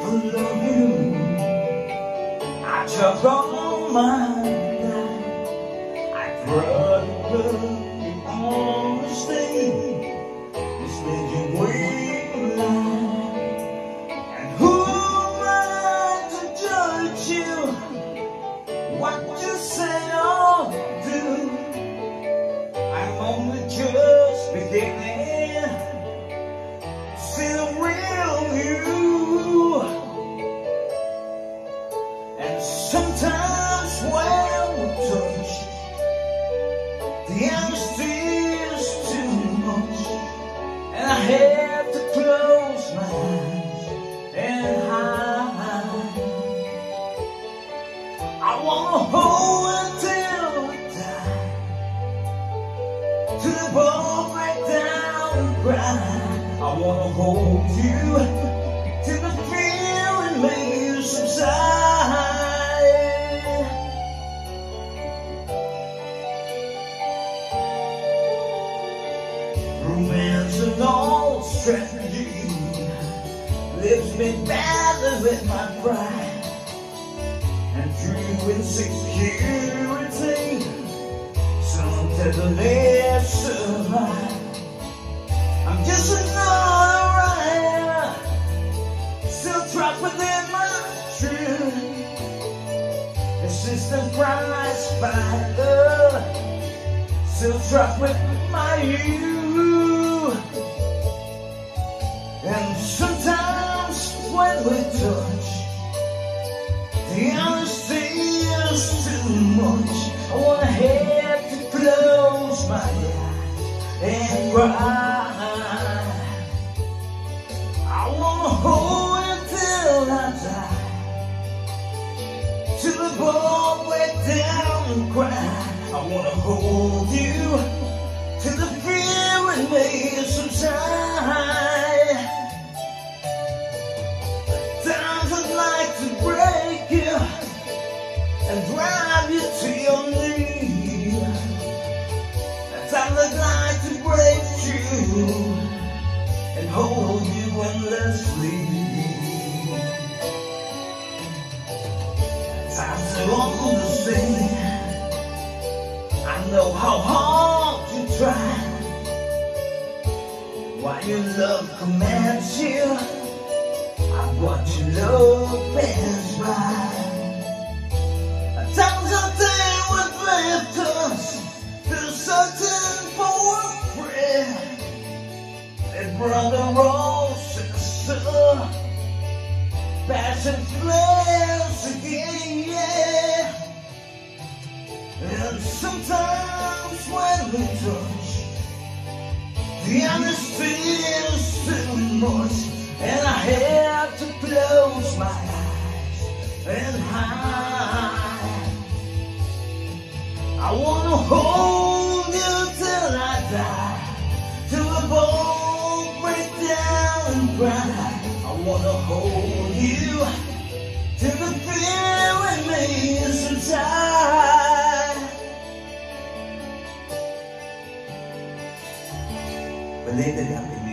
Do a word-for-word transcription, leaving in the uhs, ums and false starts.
full of you. I took all my life. I brought you on the stage. This made you wait in line. And who am I to judge you? What you say or do? I'm only just beginning to see the real you. And sometimes when we touch, the honesty is too much, and I have to close my eyes and hide. I wanna hold until I die, till the ball break down and cry. I wanna hold you till the feeling makes you subside. Romance and all strategy leaves me battling with my pride and true insecurity. Some tenderness survive. I'm just another rider, still trapped within my truth. Assistant prize fighter, still trapped with my youth. And sometimes when we touch, the honesty is too much. I wanna have to close my eyes and cry. I wanna hold until I die, till the ball break down and cry. I wanna hold you till the feeling may subside. Times I'd like to break you and drive you to your knees. Times I'd like to break you and hold you endlessly. Times I want to say, I know how hard you try, why your love commands you. I watch your love pass by. At times I think what left us, feel certain for a prayer. That brother or sister, passion flares again, yeah. And sometimes when we touch, the honesty is too much, and I have to close my eyes and hide. I wanna hold you till I die, till the ball break down and cry. I wanna hold you till the fear in me is inside. Believe it,